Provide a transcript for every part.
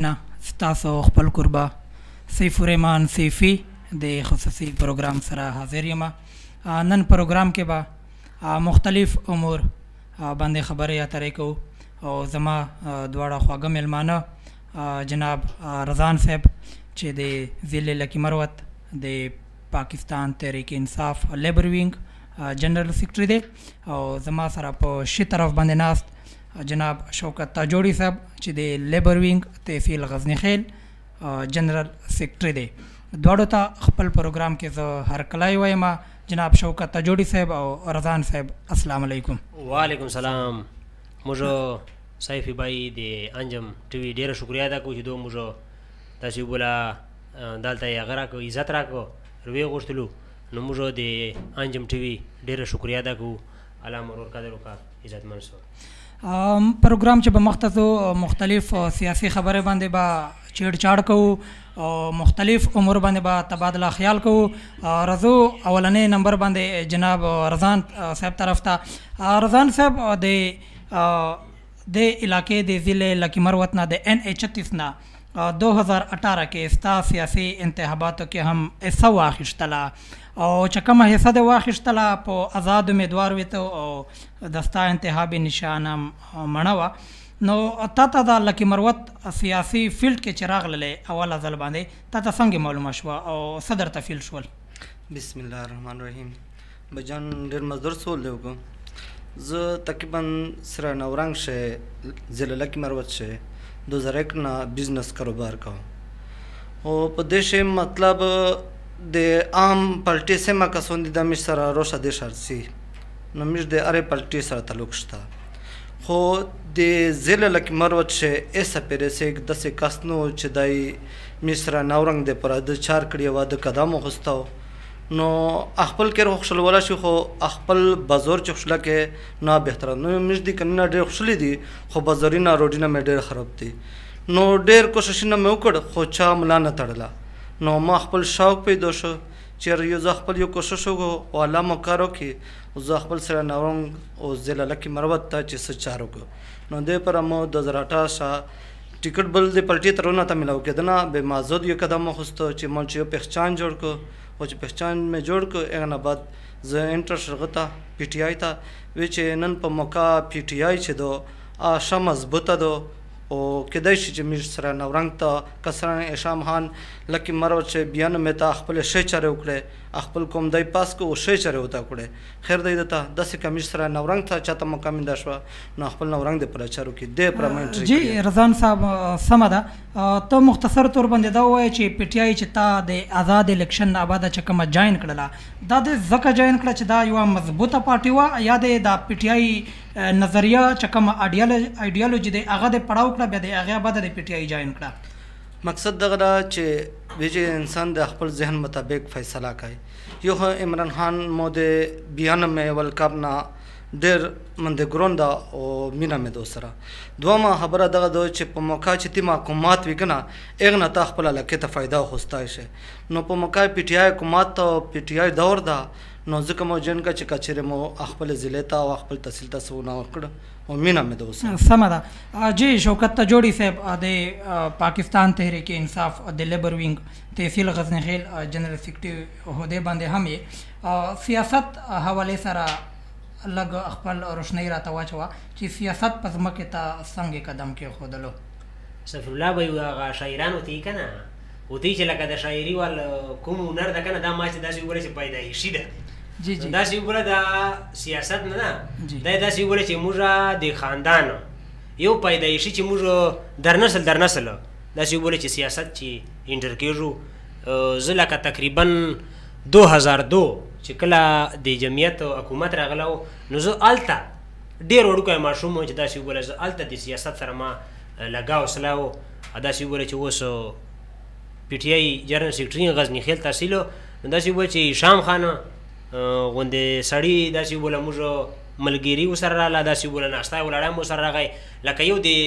ستاسو خپل کوربا سیفی د خصوصی پروګرام سره حاضر یم. نن پروګرام کې به مختلف امور باندې خبرې اترې کوو او زما دواړه خواږه میلمانه جناب راضان صاحب چې د ضلع لکی مروت د پاکستان تحریک انصاف لیبر وینګ جنرل سیکرټری دی او زما سره په شي طرف باندې ناست جناب شوکت تجوڑی صاحب چې د لیبر وینګ تحصیل غزنی خیل جنرل سیکرټری دی. دواړو ته خپل پروګرام کې زه هرکلی وایم. جناب شوکت تجوڑی صاحب او راضان صاحب السلام علیکم. وعلیکم سلام. موږ سیفی بھائی د انجم ټي وي ډېره شکریه ادا کوو چې دو موږ تاسې وبوله دلته یې هغه راکړو عزت راکړو روی غوښتلو نو موږ د انجم ټي وي ډېره شکریه ادا کوو. الله مو ورقدر وکړه عزتمند شو. پروګرام چې به مختصو مختلف سیاسي خبرې باندې به چیړ چاړ کوو او مختلف امور باندې به تبادله خیال کوو. رضو اولنې نمبر باندې جناب راضان صاحب طرف ته. راضان صاحب د علاقې د ضلع لکی مروت نه د NA36 نه 2018 کې ستا سیاسي انتخاباتو کې هم حصه واخیستله او چې کومه حصه دې واخیستله په آزاد امیدوار وي ته او د ستا انتخابي نشان هم مڼه وه. نو تا ته د لکی مروت سیاسي فیلډ کې چې راغللې اوله ځل باندې تا ته څنګه معلومه شوه او څه درته فیل شول؟ بسم الله الرحمن الرحیم. بجان ډېر مزدور سوال دی وکړو. زه تقریبا سره نورنګ شه ضلع لکی مروت شه 2001 نه بزنس کاروبار کوم او په دې شه مطلب د عام پالټي سیمه کسون دي د مش سره روشه د شرسي نو مش د اره پالټي سره تعلق شته خو د ضلع لکی مروت شه ایسا پیرسه د سه کسنو چې دای مصر نورنګ د پر د چار کړي و د قدم غستو نو خپل کې خوشل ولا شو خو خپل بازار چې خوشله کې نه بهتر نو مش دي کنه ډېر خوشلې دي خو بازارینه روډینه مې ډېر خراب دي نو ډېر کوششونه مې وکړ خو چا ملا نه تړله نو ما خپل شوق پیدا شو چې یو ځ خپل یو کوشش وکړو او الله مو کارو کې او زه خپل سره نورنګ او ضلع لکی مروت ته چې څه چارو کو نو دې پر مو 2018 ټیکټ بل د پلټي ترونه ته ملاو کېدنه به مازود یو قدم خوستو چې مونږ یو پہچان جوړ کو او چې پہچان مې جوړ کو هغه نه بعد زه انټر شغته پی ټی آی ته وی چې نن په موقع پی ټی آی چې دو آشا مضبوطه دو او کدای شي چې میر سره نورنګ ته کسران اشام خان لکی مروت چې بیان مې ته خپل شی چاره وکړي خپل کوم دای پاس کو شی چاره وتا کړي خیر دی ته د سې کمیر سره نورنګ ته چاته موقع مې داشو نو خپل نورنګ د پرچارو کې د پرمنټري جی راضان صاحب سمه ده ته مختصر تور باندې دا وایي چې پی ټی آی چې تا د آزاد الیکشن نه بعد چې کومه جاین کړله دا د زکه جاین کړه چې دا یو مضبوطه پارټي وه یا د پی ټی آی نظریه چې کومه ایډیالوجي دی هغه د پړاو کړه بیا د هغه بعد د پی ټی آی جاین کړه؟ مقصد دغه دا چې ویجه انسان د خپل ذهن مطابق فیصله کوي. یو عمران خان مو د بیان مې ولکب نه ډېر من د ګروندا او مینا مې دوسره دومره خبره دغه دو چې په موقع چې تی حکومت وکنه اغه نه تا خپل لکه ته فائدہ خوستای شي نو په موقع پی ټی آی حکومت او پی ټی آی دور دا نو ځکه مو جن کا چې کچره مو خپل ضلع ته او خپل تحصیل ته سونه وکړه او مینا مې دوسره سمه ده. جی شوکت تجوڑی صاحب د پاکستان تحریک انصاف د لیبر وینګ تحصیل غزنی خیل جنرل سیکرټری عہدے باندې هم یې سیاست حواله سره لږ خپل روشنۍ راته واچوه چې سیاست په ځمکې ته څنګه قدم کېښودلو؟ سفر الله به هغه شاعران وتی که نه وتی چې لکه د شاعري وال کوم هنر ده که نه دا ما چې داسې وګوره چې پیدایشي ده داسې وګوره دا سیاست نه ده دا داسې وګوره چې موږ د خاندان یو پیدایشي چې موږ در نسل داسې وګوره چې سیاست چې انټر کېږو زه لکه تقریبا 2002 چې کله د جمعیت حکومت راغله نو زه هلته ډېر وړوکی ماشوم وم چې داسې وګوره زه هلته د سیاست سره ما لګاو سلا و داسې وګوره چې اوس پی ټی آی جنرل سیکرټري غزنی خیل تحصیل نو داسې وګوره چې شام خان غوندې سړي داسې وګوره موږ ملګري ورسره راغله داسې وګوره ناستا یې ولاړه هم ورسره راغی لکه یو د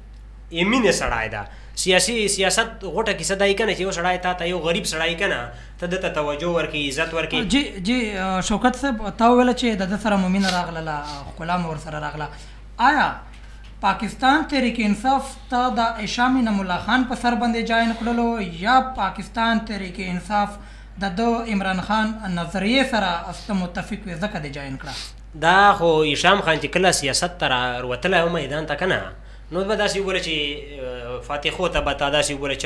یمینې سړی ده سیاست غوټه کیسه دای کنه چې یو سړی تا ته یو غریب سړی کنه ته دته توجه ورکړي عزت ورکړي. جی شوکت صاحب تا وویله چې د ده سره مو مینه راغله ښکلا مو ورسره راغله آیا پاکستان تحریک انصاف ته د هشام نعیم الله خان په سر باندې جاین کړلو یا پاکستان تحریک انصاف د دو عمران خان نظریې سره است متفق وي ځکه د جاین کړه؟ دا خو هشام خان چې کله سیاست ته راوتلی و میدان ته که نه نو به داسې وګوره چې فاتحو ته به تا داسې وګوره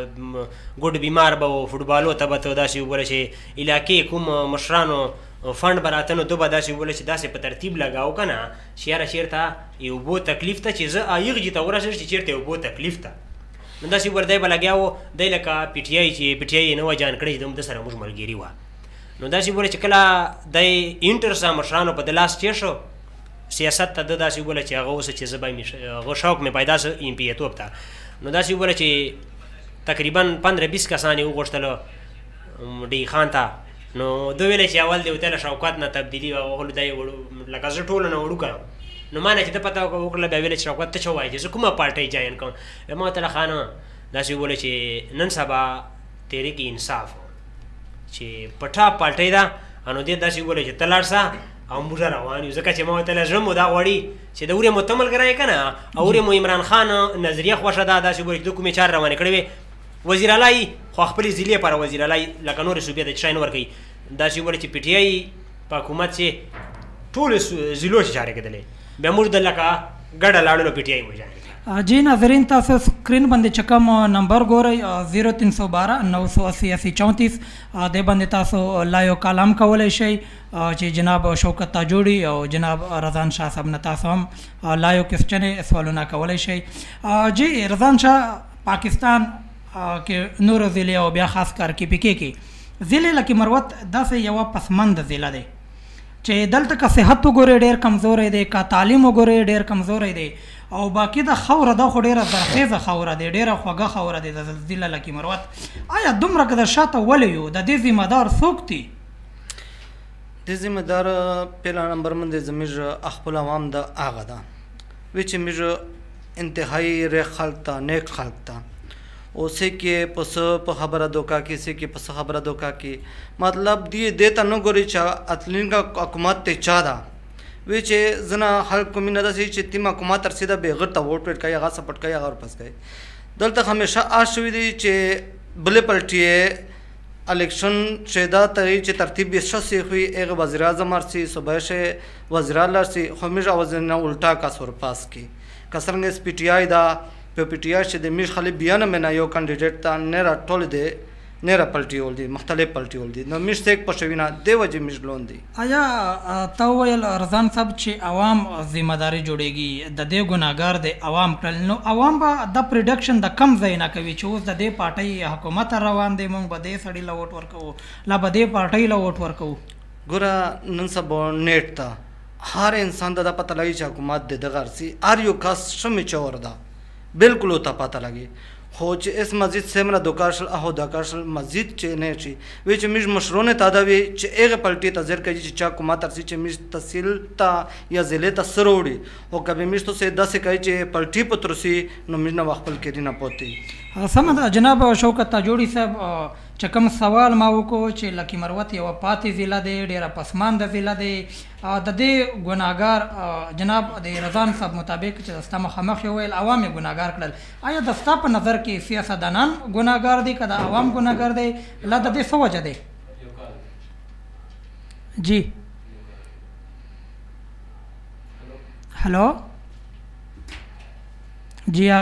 چا ګوډ بیمار به و فوټبالو ته به ته داسې وګوره چې علاقې کوم مشرانو فنډ به راته نو تو به داسې وګوره چې داسې په ترتیب لګاو که نه چې یاره چېرته یو اوبو تکلیف ته چې زه ایغجي ته ورسېږ چې چېرته اوبو تکلیف ته نو داسې وګوره دی به لګیا و دی لکه پي ټي آی چې پي ټي آی یې نه وه جان کړی چې د سره موږ ملګري وه نو داسې وګوره چې کله دی انټر سه مشرانو په د لاس تېر شو سیاست ته ده داسې وګوره چې هغه اوس چې زه به هغه شوق مې پیدا سو ایم پي توب ته نو داسې وګوره چې تقریبا 15-20 کسان یې وغوښتله ډي خان ته نو ده ویلی چې اول دی ورته له شوکت نه تبدیلي وغولو دی لکه زه ټولو نه وړوکه نو ما نه چې ده پته وکړله بیا ویلی چې شوکت ته څه وایي چې زه کومه پارټۍ جاین کوم ما ورته له خانه داسې وویله چې نن سبا تحریک انصاف چې په ټاپ پارټۍ ده نو دې داسې وویله چې ته لاړ شه او موږ روان یو ځکه چې ما ورته زړه مو دا غواړي چې د اورې مو ته ملګری یې که نه او اورې مو عمران خان نظریه خوښه ده داسې وګورئ چې د کومې چارې روانې کړې وې وزیر اعلی خو خپلې ضلعې لپاره وزیر اعلی لکه نورې صوبې ته شی نه ورکوي داسې وګورئ چې پي ټي آی په حکومت چې ټولو ضلعو چې چارې کېدلې بیا موږ د لکه ګډه لاړو پي ټي آی مو جانې جی ناظرین تاسو سکرین باندې چې کوم نمبر ګورئ 0312 988 34 دې باندې تاسو لایو کالم کولی شئ چې جناب شوکت تجوڑی او جناب راضان شاه صاحب نه تاسو هم لایو کوېسچنې سوالونه کولی شئ. جی راضان شاه پاکستان کې نورو ضلع او بیا خاص کر کې پی کې ضلع لکه مروت داسې یوه پسمند ضلع دی چې دلته که صحت وګورئ ډېر کمزوری دی که تعلیم وګورئ ډېر کمزوری دی او باقي د خاوره دا خو ډېره زرخیزه خاوره دی ډېره خوږه خاوره دی د ضلع لکه مروت آیا دومره که د شاته ولې یو د دې ذمه دار څوک دي؟ د ذمه دار پهلا نمبر من د زموږ خپل عوام د هغه ده وی چې موږ انتهایی ریخ خلق ته نیک خلق ته اوسې کې پس په خبره دوکا کې سې کې پس خبره دوکا کې مطلب دې ته نه ګوري چې اتلین کا حکومت ته چا ده وی چې زنه خلق کومې نه داسې چې تیم حکومت تر سیده بېغیر ته ووټ ویټ کوي هغه سپورټ کوي هغه ورپس کوي دلته همیشه آس شوي دي چې بلې پلټي الیکشن چې دا ته چې ترتیب یې ښه سیخ وي هغه وزیر اعظم ارسي صوبایي شه وزیر اعلی ارسي خو موږ اوازونه الټا کاس ورپاس کی که څرنګه اس پی ټي آی دا په پی ټي آی چې د موږ خالي بیان مې نه یو کاندیډیټ ته نه راټول دی نه را پلټي ول دي مختلف پلټي ول دي نو موږ څه پښوینا دی وجه موږ لون دي. آیا تا ویل رضان صاحب چې عوام ذمہ داری جوړیږي د دې ګناګار دی عوام کړل نو عوام به د پریډکشن د کم ځای نه کوي چې اوس د دې پارټۍ حکومت روان دی موږ به دې سړي له ووټ ورکوو لا به دې پارټۍ له ووټ ورکوو. ګوره نن سبا نیټ ته هر انسان ته پته لګي چې حکومت د دغه ارسي هر یو کس شمې چور ده بالکل ته پته لګي خو چې اس مسجد سمره دوکاشل اهو دوکاشل مسجد چې نه شي وی چې موږ مشرونه تادوي چې هغه پلټي ته ځر کوي چې چا حکومت ارسي چې موږ تحصیل ته یا ضلع ته سروړي او کبه موږ ته سه 10 کوي چې پلټي پترسي نو موږ نه خپل کړي نه پوتي. سم ده جناب شوکت تجوڑی صاحب چې کوم سوال ما وکړو چې لکه مروت یوه پاتې ضلع دی ډېره پسمانده ضلع دی د دې ګناګار جناب د رضان صاحب مطابق چې ستا مخامخ یې ویل عوام یې ګناګار کړل آیا د ستا په نظر کې سیاستدانان ګناګار دي که د عوام ګناګار دی لا د دې څه وجه دی؟ جی هلو جی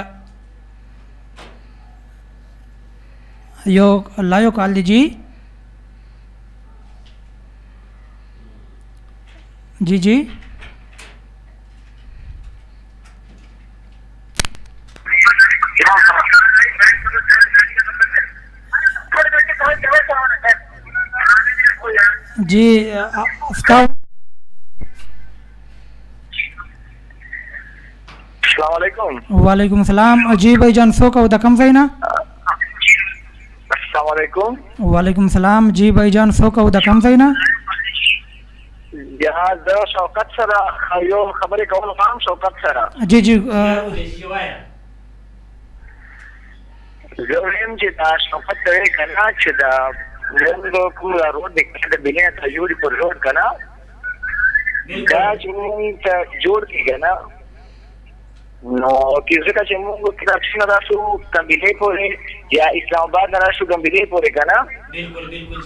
یو لایو کال دی جی جی جی جی السلام علیکم. وعلیکم السلام. جی بھائی جان څوک او د کوم ځای نه؟ السلام علیکم. وعلیکم السلام. جی بھائی جان څوک او د کوم ځای نه؟ یا زه شوکت سره یو خبرې کول غواړم شوکت سره. جی جی زه وایم چې دا شوکت ته یې که نه چې دا موږ کوم روډ دی د بلې تجوړي پر روډ که نه دا چې موږ ته جوړ کړي که نه نو ځکه چې موږ کراچۍ نه راشو ګمبلې پورې یا اسلام آباد نه راشو ګمبلې پورې که نه. بالکل بالکل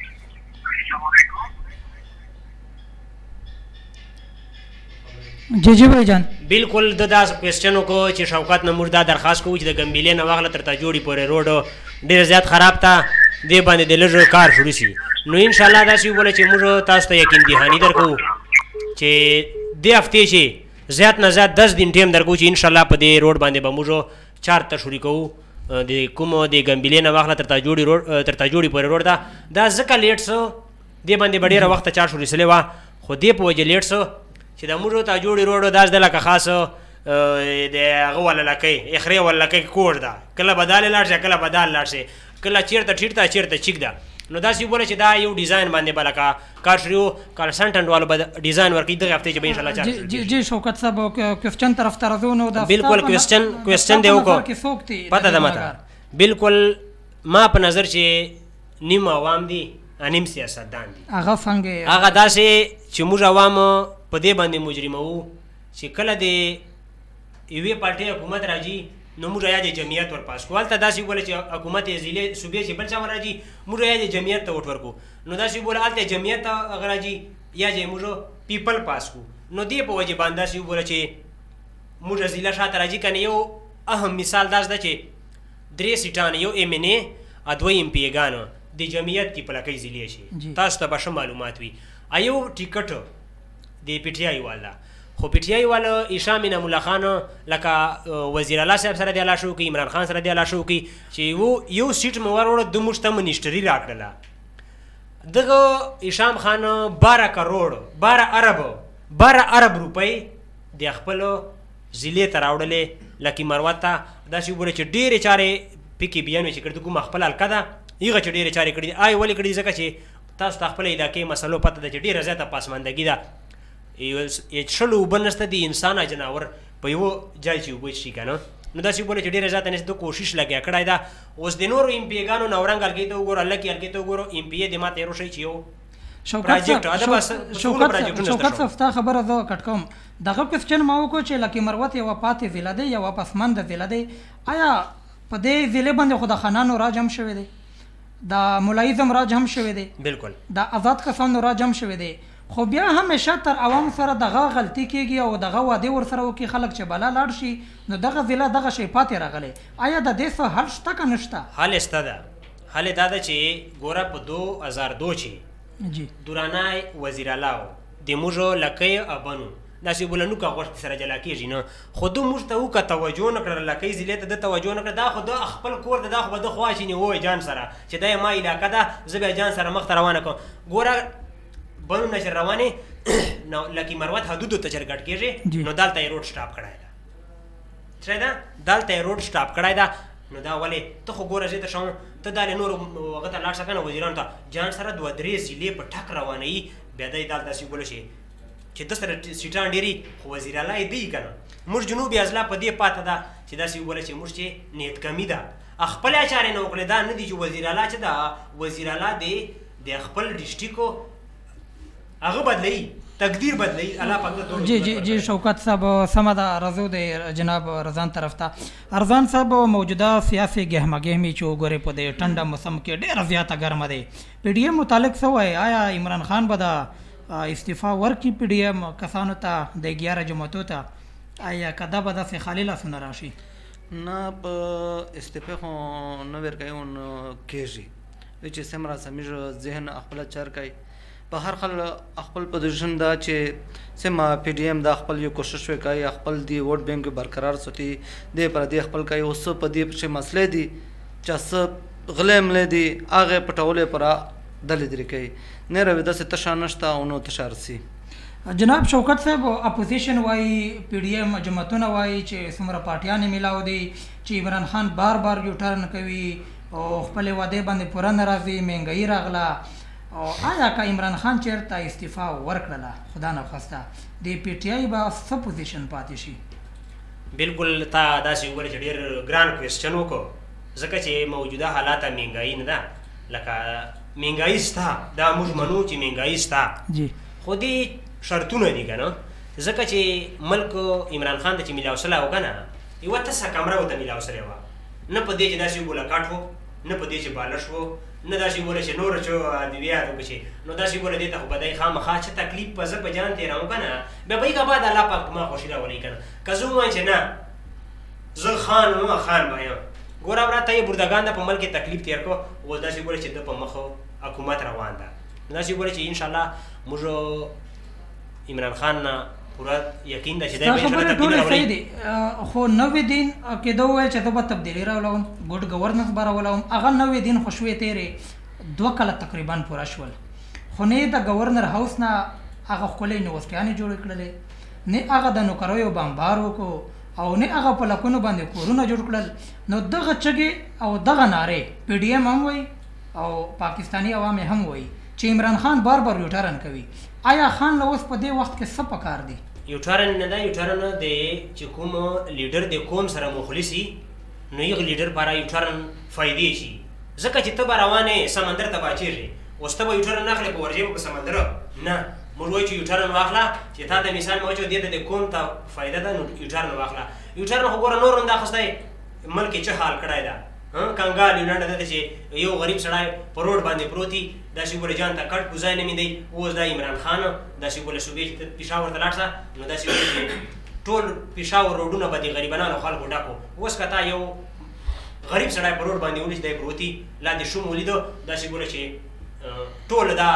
جی بھائی جان بالکل دا کوېسچن وکړو چې شوکت نه موږ دا درخواست کوو چې د ګمبلې نه واخله تر تجوړي پورې روډ ډېر زیات خراب ته دې باندې د لږ کار شروع شي. نو انشاءالله داسې وبوله چې موږ تاسو ته یقین دهاني درکوو چې دې هفتې چې زیات نه زیات 10 دن ټیم درکوو چې انشاءالله په دې روډ باندې به موږ چار تشوری کوو. د کومو د ګمبلې نه واخله تر تجوړي پورې روډ دا ځکه لیټ سو دې باندې به ډېره وخته چار شوري سلی وه خو دې په وجه لیټ سو چې د موږ تجوړي روډ داس د لکه خاص د هغه ولا لکۍ اخرې ولا لکۍ کوډ ده کله به دالې لاړ شي کله به دال لاړ شي کله چېرته ټیټ ده چېرته چیک ده. نو داسې وبوله چې دا یو ډیزاین باندې به لکه کار شروع کنسلټنټ والو به ډیزاین ورکوي دغه هفتې چې به انشاءالله چار. جی شوکت صاحب کوېسچن طرف ته راځو نو دا بالکل کوېسچن دی وکړو پته ده ماته. بالکل ما په نظر چې نیم عوام دي نیم سیاستدان دي. هغه څنګه هغه داسې چې موږ عوامو په دې باندې مجرموو چې کله د یوې پارټۍ حکومت راځي نو موږ یا د جمعیت ورپاس کړو. هلته داسې وبوله چې حکومت ضلعې صوبې چې بل چا ورراځي موږ یا د جمعیت ته ووټ ورکړو. نو داسې وبوله هلته جمعیت ته هغه راځي یا چې موږ پیپل پاس کړو. نو دې په وجې باندې داسې وبوله چې موږ ضلع شاته راځي که نه. یو اهم مثال داس ده چې 3 سیټان یو MNA 2 MP د جمعیت کې په لکۍ ضلعې شي. تاسو ته به ښه معلومات وي. یو ټیکټ د PTI والا خو PTI والا هشام انعامالله خان لکه وزیر الله صاحب سره دی الله شو کوي عمران خان سره دی الله شو کوي چې یو سیټ مو ور وړه 2 موږ ته منیسټري راکړله. دغه هشام خان 12 کروڑ 12 ارب روپۍ د خپل ضلعې ته راوړلې لکي مروت ته. داسې وبوله چې ډېرې چارې پکې بیان وي چې کړي کومه خپل حلقه ده هغه چې ډېرې چارې کړي دي. ولې کړي ځکه چې تاسو ته خپل علاقې مسلو پته ده چې ډېره زیاته پاسماندګي ده. شلو اوبه نشته د انسان جناور په یو ځای چې اوبه څښي که نه. نو داسې وبوله چې ډېره زیاته نشته کوشش لګیا کړی ده. اوس د نورو MPA نورنګ حلقې ته وګوره هلکې حلقې ته وګوره MPA د ما تېرو شئ چې یو شوکت صاحب ستا خبره زه کټ کوم. دغه کوېسچن ما وکړو چې لکي مروت یوه پاتې ضلع دی یوه پسمانده ضلع دی. آیا په دې ضلع باندې خو د خانانو راج هم شوی دی د ملایزم راج هم شوی دی بالکل د آزاد کسانو راج هم شوی دی. خو بیا همیشه تر عوام سره دغه غلطي کېږي او دغه وعدې ورسره وکړي خلک چې بلا لاړ شي نو دغه ضلع دغه شی پاتې راغلی. آیا د دې څه حل شته که نشته؟ حل شته ده. حل دا ده چې ګوره په 2002 چې دورانای وزیر الله د موږ لکۍ ابنو داسې وبوله نو که غوښتې سره جلا کېږي نه. خو ده موږ ته وکړه توجه نه کړله لکۍ ضلعې ته ده توجه نه کړه. دا خو ده خپل کور ده دا خو به ده خوا شینې ووایي جان سره چې دا ما علاقه ده زه بیا جان سره مخ ته روانه کړم. ګوره بنو نه چې روانې نو لکي مروت حدودو ته چې ګډ کېږي نو دلته یې روډ سټاپ کړی ده. څه ده دلته یې روډ سټاپ کړی ده. نو دا ولې ته خو ګوره زه ته شم ته دا نورو هغه ته لاړ شه که نه وزیرانو ته جان سره 2-3 ضلعې په ټک روانوي بیا دی دلته داسې وبوله شي چې ده سره سیټان ډېري خو وزیر الله یې دی که نه. موږ جنوبي اضلاع په دې پاته ده چې داسې وبوله چې موږ چې نیت کمي ده خپلې چارې نه وکړې. دا نه دي چې وزیر الله چې ده وزیر الله د خپل ډسټریکو هغه بدلوي تقدیر بدلوي الله پاک. جی شوکت صاحب سمه ده. راځو د جناب رضان طرف ته. رضان صاحب موجوده سیاسي ګهمه چې وګورئ په دې ټنډه موسم کې ډېره زیاته ګرمه دی. PDM متعلق څه وایي؟ آیا عمران خان به د استعفا ورکړي PDM کسانو ته د 11 جماعتو ته؟ آیا که دا به داسې خالي لاسونه راشي؟ نه په استعفا خو نه ورکوي نو کېږي چې څومره زموږ ذهن خپله چر کوي په هر خل خپل پوزیشن دا چې سمه PDM دا خپل یو کوشش وکړي خپل دی ووټ بینک برقرار ساتي دې پر دې خپل کوي. اوس په دې پښې مسلې دي چې څه غلې ملې دي هغه پټولې پر دلې درې کوي نه روي داسې تشه نشته او نو تشار سي. جناب شوکت صاحب اپوزیشن وایي PDM جماعتونه وایي چې څومره پارټیانې میلاو دي چې عمران خان بار بار یو ټرن کوي او خپلې وعدې باندې پوره نه راځي مهنګایي راغله. او آیا که عمران خان چېرته استعفا ورکړله خدا نخواسته د PTI به څه پوزیشن پاتې شي؟ بالکل تا داسې وګوره چې ډېر ګران کوېسچن وکړو ځکه چې موجوده حالاته مهنګایي نه ده. لکه مهنګایي شته دا موږ منو چې مهنګایي شته خو دې شرطونه دي که نه ځکه چې ملک عمران خان ته چې میلاو سوی و که نه یوه تسه کمره ورته میلاو سوې وه، نه په دې چې داسې وبوله کټ و، نه په دې چې بالش و، نه داسې وبوله چې نور چې ادویات وکړي، نو داسې وبوله دې ته خو به دی خامخا چې تکلیف به زه په جان تېروم که نه، بیا به یې که بعد الله پاک ما خوښي راولي که نه. که زه ووایم چې نه زه خان وم خان به یم، ګوره وراته یې بردګان ده په ملک کې تکلیف تېر کړو، اوس داسې وبوله چې ده په مخ حکومت روان ده، داسې وبوله چې انشاءالله موږ عمران خان نه پوره یقین ده چې دی به انشاءالله تبدیلي راولي. خو نوې دین کېدو وویل چې زه به تبدیلي راولوم، ګډ ګورننس به راولوم، هغه نوې دین خو شوې تېرې 2 کاله تقریبا پوره شول، خو نه یې د گورنر هاوس نه هغه ښکلې یونیورسټیانې جوړې کړلې، نه هغه د نوکریو بمبار وکړو، او نه هغه په لکونو باندې کورونه جوړ کړل. نو دغه چغې او دغه نارې پی ډي ایم هم وایي او پاکستاني عوام هم وایي چې عمران خان بار بار یوټرن کوي. آیا خان له اوس په دې وخت کې څه پکار دی؟ یوټرن نه ده، یوټرن دی چې کوم لیډر د قوم سره مخلص وي نو یغه لیډر پاره یوټرن فایدې شي، ځکه چې ته به روانې سمندر ته به اچېږې، اوس ته به یوټرن نه اخلې په ورځې به په سمندر نه، موږ وایو چې یوټرن واخله چې تا ته مثال مې وچو دې ته د قوم ته فایده ده، نو یوټرن واخله. یوټرن خو ګوره نور هم دا اخیستی ملک یې څه حال کړی ده، کنګال یونانډ ده چې یو غریب سړی په روډ باندې پروت وي، داسې وګوره جان ته کټ ګوزای نه میندی، اوس دا عمران خان داسې وګوره صوبې چې پېښور ته لاړ شه نو داسې وګوره چې ټول پېښور روډونه به د غریبانو خلکو ډک وو. اوس که تا یو غریب سړی په روډ باندې ولید دی پروت وي لاندې شوم ولیدو، داسې وګوره چې ټول دا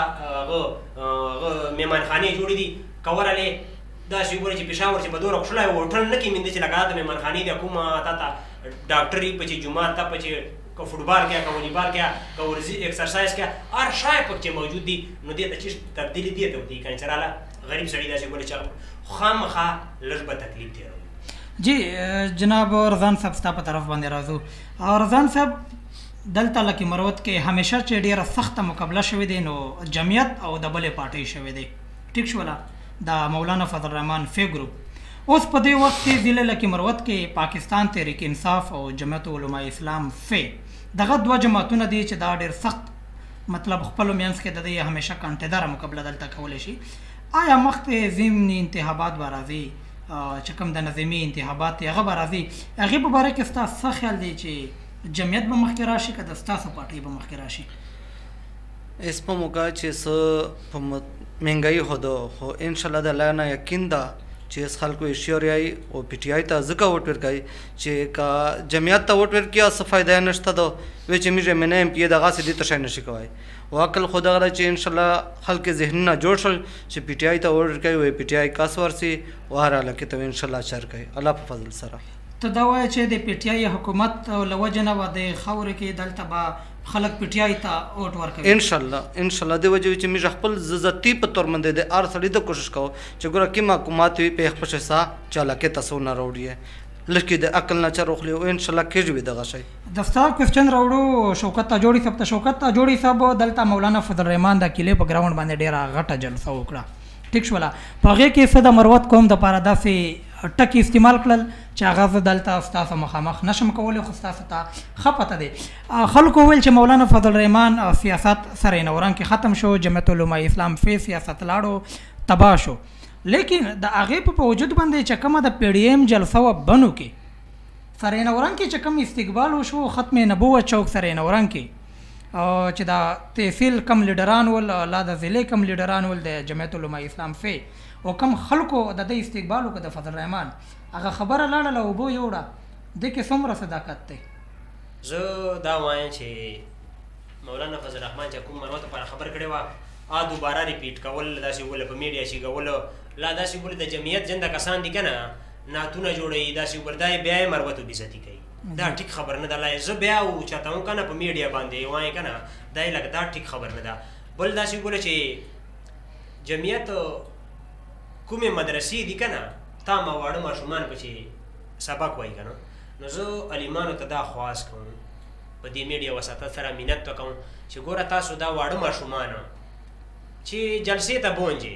هغه مهمانخانې جوړې دي که ورغلې داسې وګوره چې پېښور چې به دومره خوشحاله وي هوټل نه کې میندې چې لکه دا د مهمانخانې دي کومه تا ته ډاکټر وي په چې جومات ته په چې که فوټبال کیا که والیبال کیا که ورزش ایکسرسایز کیا هر شی پکې موجود دي، نو دې ته چې تبدیلي دې ته وتي کنه چې راله غریب سړي داسې وګوره چې خامخا لږ به تکلیف تېروي. جی جناب رضان صاحب ستا په طرف باندې راځو. رضان صاحب دلته لکه مروت کې همیشه چې ډېره سخته مقابله شوې دی نو جمعیت او د بلې پارټۍ شوې دی، ټیک شوله د مولانا فضل الرحمن فی ګروپ. اوس په دې وخت کې ضلع لکه مروت کې پاکستان تحریک انصاف او جمعیت علماء اسلام فی دغه 2 جماعتونه دي چې دا ډېر سخت مطلب خپلو منځ کې د دې همیشه کانټېداره مقابله دلته کولی شي. آیا مخکې ضمني انتخابات به راځي چې کوم د نظامي انتخابات دی هغه به راځي، هغې په باره کې ستاسو څه خیال دی چې جمعیت به مخکې راشي که د ستاسو پارټۍ به مخکې راشي؟ اس په موقع چې څه په مهنګایي خو ده، خو انشاءالله د الله نه یقین ده چې خلکو یې شیوریایي او پی ټي آی ته ځکه ووټ ورکوي چې که جمعیت ته ووټ ورکړي څه فایده یې نشته ده، وایي چې موږ ایم ان ایم پي دغسې دې ته شی نشي کوی. واقل خو دغه ده چې انشاءالله خلک ذهنونه جوړ شول چې پی ټي آی ته ووټ ورکوي، وایي پی ټي آی کس ورسي او هر حالکې ته انشاءالله چر کوي الله په فضل سره. ته دا وایه چې د پی ټي آی حکومت له وجې نه به د خاورې کې دلته به خلک پی ټي آی ته ووټ ورکوي؟ انشاءالله د وجې چې موږ خپل ذاتي په تور باندې د هر سړي د کوشش کوو چې ګوره کوم حکومت وي په خپل سا چالاکۍ ته څه ونه راوړي، لږ د عقل نه چر وخلي او انشاءالله کېږي به دغه شی. د ستا کوېسچن راوړو شوکت تجوڑی صاحب ته. شوکت تجوڑی صاحب دلته مولانا فضل الرحمن د کیلې په ګراونډ باندې ډېره غټه جلسه وکړه، ټیک شوله. په هغې کې څه د مروت قوم دپاره داسې ټکي استعمال کړل چې هغه زه دلته ستاسو مخامخ نشم کولی، خو ستاسو ته ښه پته دی. خلکو ویل چې مولانا فضل الرحمن سیاست سره نوران کې ختم شو، جمعیت علماء اسلام فی سیاست لاړو تباه شو، لیکن د هغې په وجود باندې چې کومه د پی ډي ایم جلسه وه بنو کې سره نوران کې چې کوم استقبال وشو ختم نبوت چوک سره نوران کې چې د تحصیل کم لیډران ول لا د ضلع کم لیډران ول د جمعیت علماء اسلام فی او کم خلکو د دې استقبال وکړه د فضل الرحمن، هغه خبره لاړه له اوبو یوړه، دې کې څومره صداقت دی؟ زه دا وایم چې مولانا فضل الرحمن چې کوم مروت لپاره خبر کړې وه دوباره ریپیټ کول داسې وله په میډیا شیګولو لا داسې وله د جمعیت جنده کسان دي که نه نعتونه جوړوي داسې وله دا یې بیا یې مروت و بېزتي کوي، دا ټیک خبر نه ده. لا زه بیا چاته هم که نه په میډیا باندې وایم که نه دا یې لکه دا ټیک خبر نه ده. بل داسې وګوره چې جمعیت کومې مدرسې دي که نه تا ما واړه ماشومان پکې سبق وایي که نه، نو زه علیمانو ته دا خواست کوم په دې میډیا وساطت سره مینت ته کوم چې ګوره تاسو دا واړه ماشومان چې جلسې ته بونجې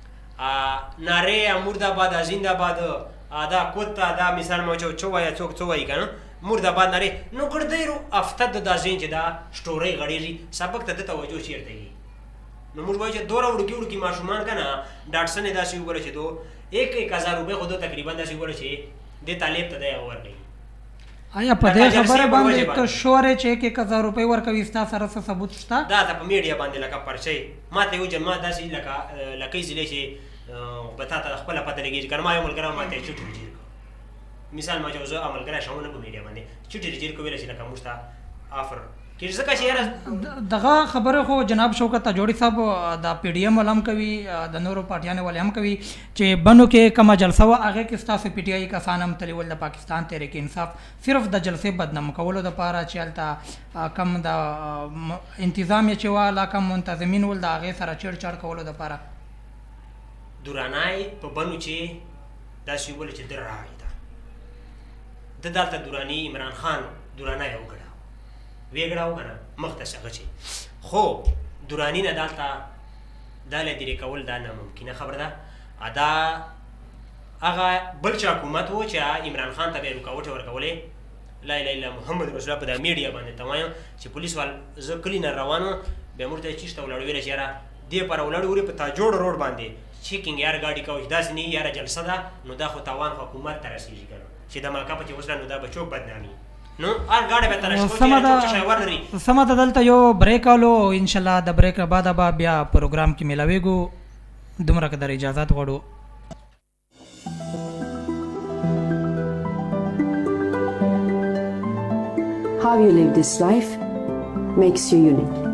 نارې مرداباد زنده‌باد دا کوته دا مثال ما چو وایه څوک څه وایي که نه مرداباد نارې، نو ګړدی رو هفته د دا ذهن چې دا شټورۍ غړېږي سبق ته د توجه چېرته وي. نو موږ وایو چې دومره وړوکي وړوکي ماشومان که نه ډاټسن یې داسې وګوره چې 1,000 روپۍ خو تقریبا داسې وګوره چې دې طالب ته دی ورکوي. آیا په دې خبره باندې ته شور چې 1,000 روپۍ ورکوي ستا سره څه ثبوت شته؟ دا ته په میډیا باندې لکه پرچی ما ته وایي ما داسې لکه ضلع چې به تا ته خپله پته لګېږي که نه ما یو ملګری ما ته یې چټ رجیر کړو مثال ما چې زه ملګری شم نه په میډیا باندې چټ رجیر کړو ویله چې لکه موږ ته آفر کېږي ځکه چې یاره دغه خبره خو جناب شوکت تجوڑی صاحب د پی ډي ایم والا هم کوي د نورو پارټیانو والے هم کوي چې بنو کې کومه جلسه وه هغې کې ستاسو پی ټي آی کسان هم تللي ول د پاکستان تحریک انصاف صرف د جلسې بدنام کولو دپاره چې هلته کم د انتظام یې چې وه لا کم منتظمین ول د هغې سره چیړ چاړ کولو دپاره دورانی په بنو چې داسې ویل چې ده راغی ده ده دلته دورانی عمران خان دورانی وکړه ویګړاو کنه مختص هغه چې خو دورانی نه دلته دا لرې کول دا ناممکنه خبره ده. دا هغه بل چې حکومت و چې عمران خان ته به رکاوټ ورکولې لا اله الا محمد رسول الله په دا میډیا باندې ته وایم چې پولیس وال زه کلی نه روانو بیا موږ ته چېشته ولاړو ویله چې یاره دې پر ولاړو ورې په تجوړ روډ باندې چیکینګ یاره ګاډي کوي داسې نه یاره جلسه ده نو دا خو تاوان حکومت ته رسېږي که نه چې د ماکه په چې اوس نو دا به څوک بدنامي نو هر ګاډی به سمه ده دلته یو بریک آلو انشاءالله د بریک نه بعده به بیا پروګرام کې میلاویږو دومره که در اجازات غواړو. How you live this life makes you unique.